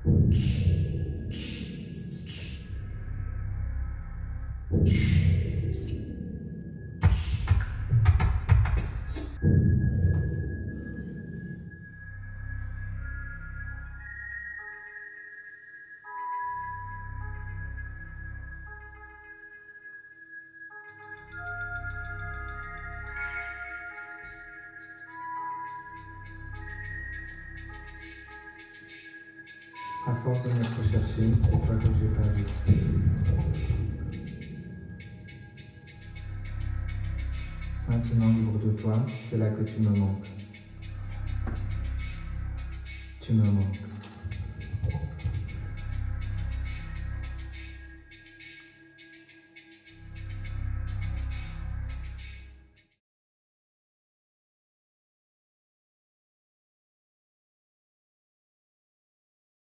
À force de me rechercher, c'est toi que j'ai perdu. Maintenant libre de toi, c'est là que tu me manques. Tu me manques.